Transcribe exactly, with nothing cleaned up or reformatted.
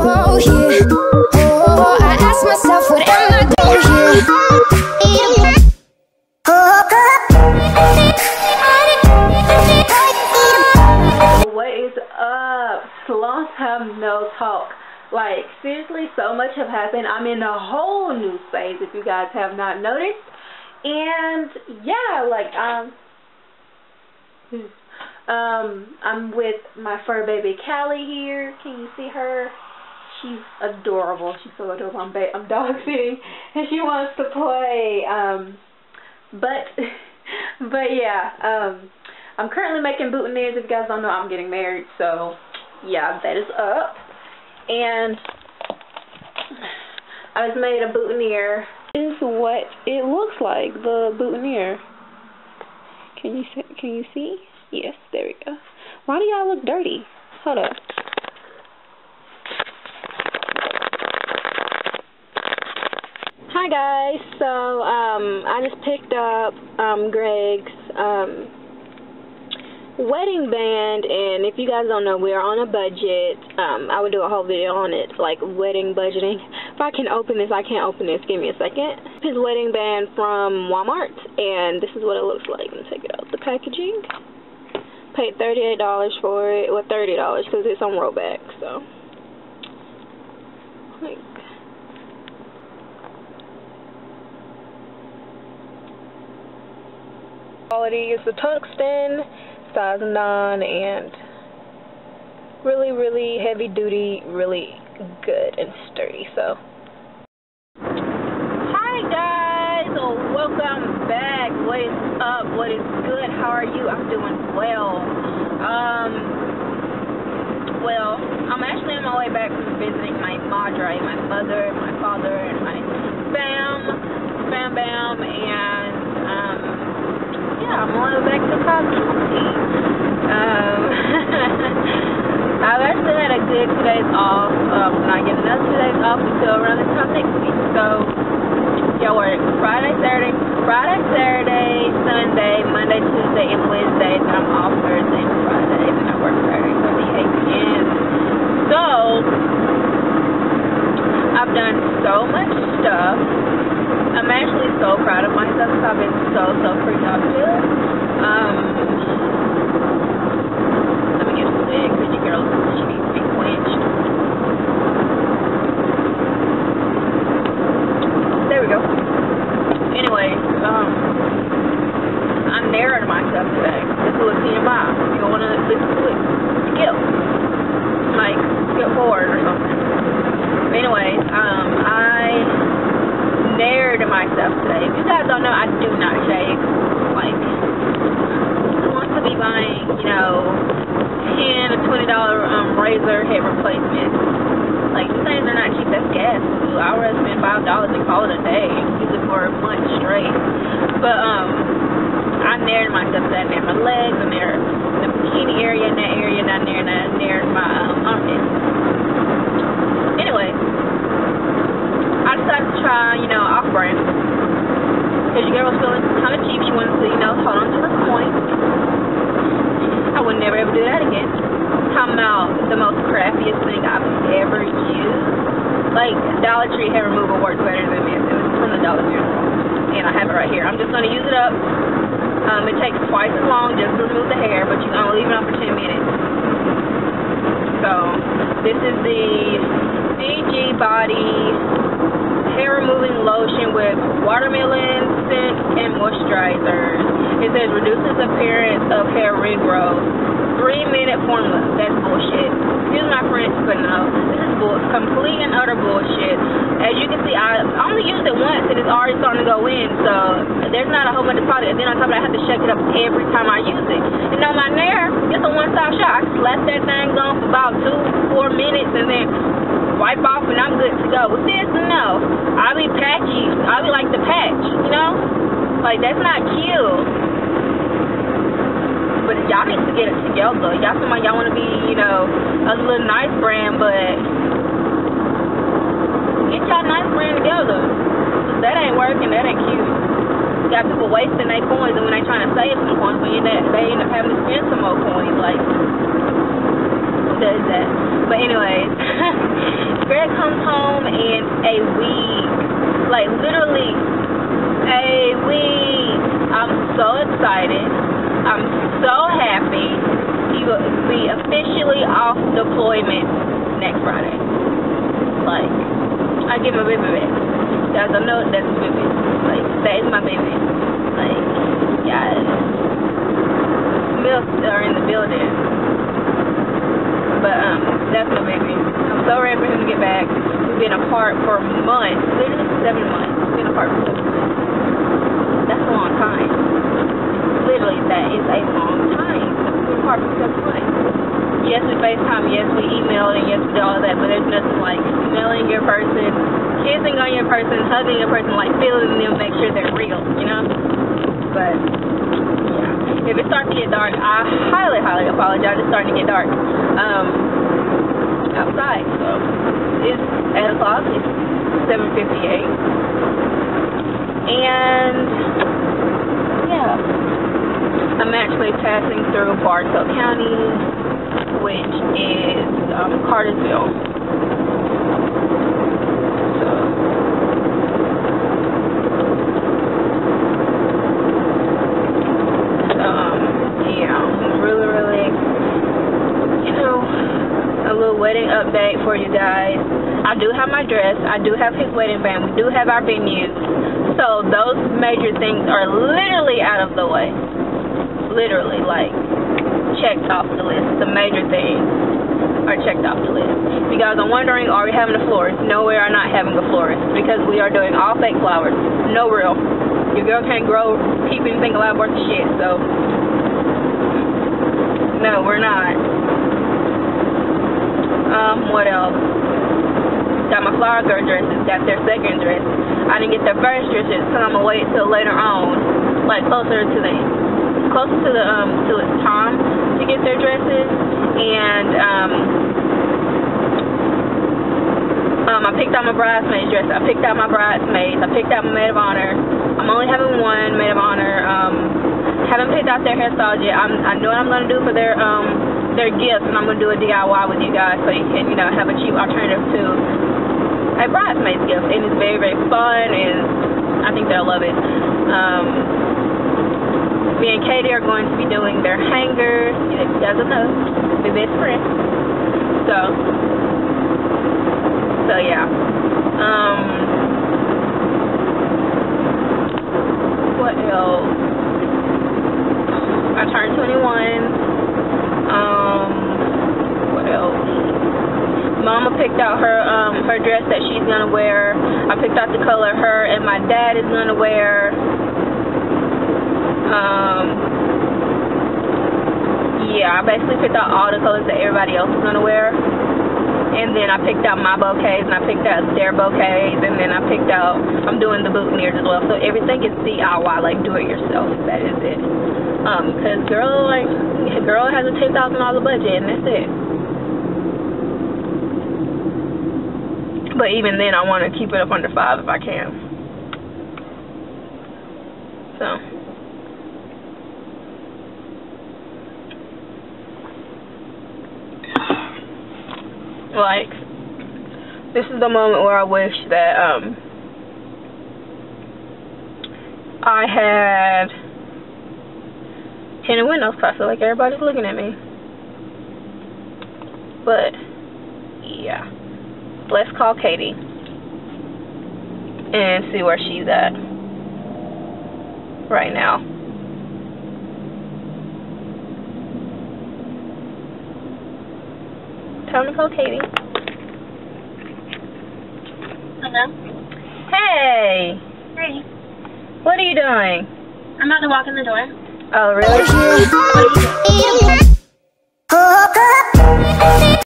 go here? Oh, I ask myself, what am I doing here? What is up? Long time no talk. Like, seriously, so much have happened. I'm in a whole new space, if you guys have not noticed. And yeah, like, um, um, I'm with my fur baby Callie here. Can you see her? She's adorable. She's so adorable. I'm, ba I'm dog sitting, and she wants to play. Um, but, but yeah, um, I'm currently making boutonnieres. If you guys don't know, I'm getting married, so yeah, that is up. And I just made a boutonniere. This is what it looks like, the boutonniere. Can you see? Can you see? Yes, there we go. Why do y'all look dirty? Hold up. Hi guys. So um, I just picked up um, Greg's um, wedding band, and if you guys don't know, we are on a budget. um, I would do a whole video on it, like wedding budgeting. If I can open this, I can't open this, give me a second. His wedding band from Walmart, and this is what it looks like. Let me take it out the packaging. Paid thirty-eight dollars for it, well thirty dollars because it's on rollback, so like, quality is the tungsten, size nine, and really, really heavy duty, really good and sturdy. So, hi guys, so welcome back. What is up? What is good? How are you? I'm doing well. Um, well, I'm actually on my way back from visiting my madre, my mother, my father, and my fam, fam bam, and um. yeah, I'm on the way back to Cosmopolitan. Um, I've actually had a good two days off. Um, and I get another two days off until around this time next week. So, y'all work Friday, Saturday, Friday, Saturday, Sunday, Monday, Tuesday, and Wednesday. Then I'm off Thursday and Friday. Then I work Saturday, Sunday again. So, I've done so much stuff. I'm actually so proud of myself because I've been so, so productive. Um, let me get a wig because your girl, she needs to be quenched. There we go. Anyway, um, I narrowed myself today. This is a T M I. You don't want to listen to it. Skip. Like, skip forward or something. Anyway, um, I narrowed myself today. If you guys don't know, I do not shave. Like, who wants to be buying, you know, ten or twenty dollar um razor head replacements? Like, these things are not cheap. That's gas. I would rather spend five dollars and call it a day. Use it for a month straight. But um, I narrowed myself today. I narrowed my legs. I narrowed the bikini area in that area down there, and I narrowed my um, armpit. Anyway, I decided to try, you know, off-brand. Because your girl was feeling kind of cheap. She wanted to, you know, hold on to her coin. I would never ever do that again. Talking about the most crappiest thing I've ever used. Like, Dollar Tree hair removal works better than this. It was from the Dollar Tree. And I have it right here. I'm just going to use it up. Um, it takes twice as long just to remove the hair, but you can only leave it on for ten minutes. So, this is the D G Body hair removing lotion with watermelon scent and moisturizers. It says reduces appearance of hair regrowth. Three minute formula. That's bullshit. Excuse my French, but no. This is bull complete and utter bullshit. As you can see, I only used it once and it's already starting to go in, so there's not a whole bunch of product. And then on top of that, I have to shake it up every time I use it. And on my nair, it's a one stop shop. I slap that thing on for about two, four minutes and then wipe off and I'm good to go. With this, no. I'll be patchy. I'll be like the patch, you know? Like, that's not cute. But y'all need to get it together. Y'all seem like y'all want to be, you know, a little nice brand, but get y'all nice brand together. Cause that ain't working. That ain't cute. You got people wasting their coins, and when they trying to save some coins, when you that they end up having to spend some more coins. Like, who does that? But anyways, excited. I'm so happy. He will be officially off deployment next Friday. Like, I give my baby back. Guys, I know that's my baby. Like, that is my baby. Like, guys, milks are in the building. But, um, that's my baby. I'm so ready for him to get back. We've been apart for months. Literally seven months. We've been apart for seven months. That's a long time. Literally, that is a long time. We've been apart for seven months. Yes, we FaceTime. Yes, we email. And yes, we do all of that. But there's nothing like emailing your person, kissing on your person, hugging your person, like feeling them, make sure they're real, you know? But, yeah. If it starts to get dark, I highly, highly apologize. It's starting to get dark. Um, outside, so it's eight o'clock. It's seven fifty-eight. And, yeah. I'm actually passing through Bartow County, which is um, Cartersville. So, um, yeah, I'm really, really, you know, a little wedding update for you guys. I do have my dress. I do have his wedding band. We do have our venue. So those major things are literally out of the way. Literally, like, checked off the list. The major things are checked off the list. If you guys are wondering, are we having a florist? No, we are not having a florist because we are doing all fake flowers. No real. Your girl can't grow, keep anything alive worth of shit, so no, we're not. Um, what else? Got my flower girl dresses. Got their second dress. I didn't get their first dresses, so I'm gonna wait till later on, like closer to the closer to the um to its time to get their dresses. And um um I picked out my bridesmaid dress. I picked out my bridesmaids. I picked out my maid of honor. I'm only having one maid of honor. Um haven't picked out their hairstyles yet. I'm I know what I'm gonna do for their um their gifts, and I'm gonna do a D I Y with you guys so you can, you know, have a cheap alternative to a bridesmaid's gift. And it's very, very fun, and I think they'll love it. Um Me and Katie are going to be doing their hangers. You guys will know. We're best friends. So, so yeah. Um, what else? I turned twenty-one. Um, what else? Mama picked out her um her dress that she's gonna wear. I picked out the color her and my dad is gonna wear. Um, yeah, I basically picked out all the colors that everybody else is going to wear. And then I picked out my bouquets, and I picked out their bouquets, and then I picked out, I'm doing the boutonnieres as well. So everything is D I Y, like do it yourself. That is it. Um, because girl, like, girl has a ten thousand dollar budget, and that's it. But even then, I want to keep it up under five if I can. So. Like, this is the moment where I wish that um I had tinted windows, because I feel like everybody's looking at me. But yeah, let's call Katie and see where she's at right now. Time to call Katie. Hello? Hey! Hey. What are you doing? I'm about to walk in the door. Oh, really? What are you doing?